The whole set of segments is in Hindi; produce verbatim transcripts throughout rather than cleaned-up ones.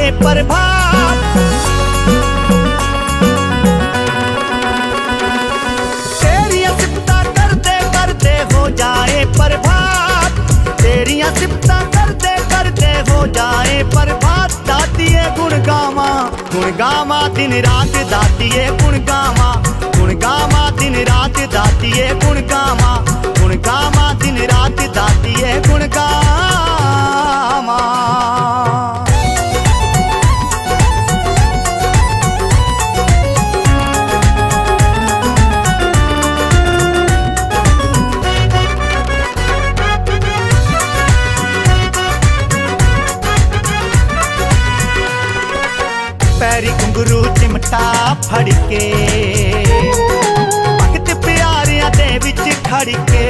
प्रभात। तेरियां सिफतां करदे करदे हो जाए प्रभात, तेरियां सिफतां करदे करदे हो जाए प्रभात। दातिए गुण गावा गुण गावा दिन रात, दातिए गुण गावा गुण गावा दिन रात, दातिए गुण गावा गुण गावा दिन रात, दातिए गुण गावा। पैरी घुंगरू चिमटा फड़ के भगत प्यारियां दे विच खड़ के,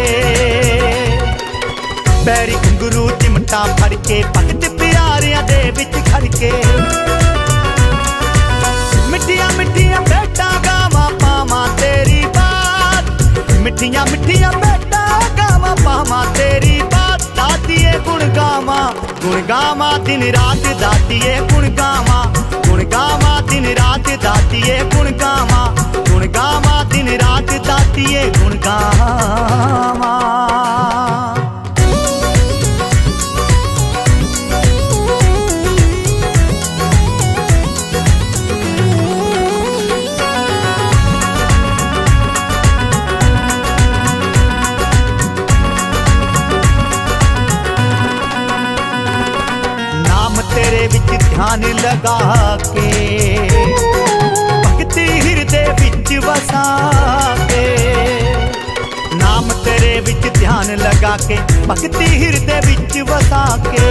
पैरी घुंगरू चिमटा फड़ के भगत प्यारियां दे विच खड़ के। मिठियां मिठियां बेटा गावा पावा तेरी बात, मिठियां मिठियां बेटा गावा पावा तेरी बात। दातिए गुण गावा गुण गावा दिन रात, दातिए गुण गावा गुण गावा दिन रात, दातिए गुण गावा गुण गावा दिन रात, दातिए गुण गावा। तेरे विच ध्यान लगा के भगती हृदय विच वसा के, नाम तेरे विच ध्यान लगा के भगती हृदय विच वसा के।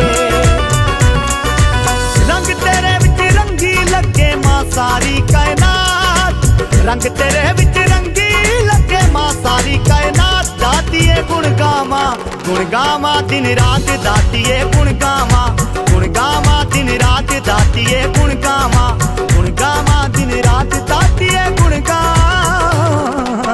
रंग तेरे विच रंगी लगे मां सारी कायनात, रंग तेरे विच रंगी लगे मां सारी कायनात। दातिए गुण गावा गुण गावा दिन रात, दातिए गुण गावा गुण गावा दिन रात, दातिए गुण गावा गुण गावा दिन रात, दातिए गुण गावा।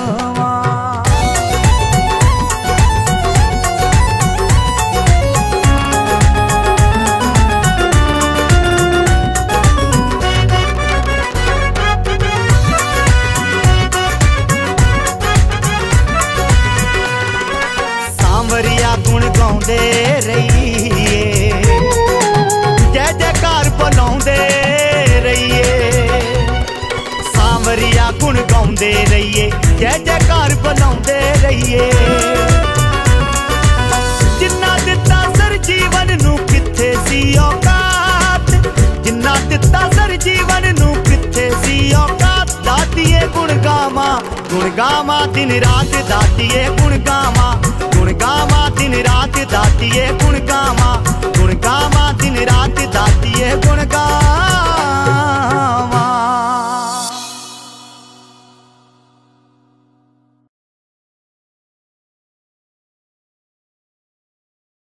सांवरिया गुण गाउंदे रहिए, जय जयकार बुलाउंदे रहिए। सांवरिया गुण गाउंदे रहिए, जय जयकार बुलाउंदे रहिए। जिन्ना दिता सर जीवन नू किथे सी औकात, जिन्ना दिता सर जीवन नू किथे सी औकात। दातिए गुण गावा गुण गावा दिन रात, दातिए गुण गावा गुण गावा दिन रात, दातिए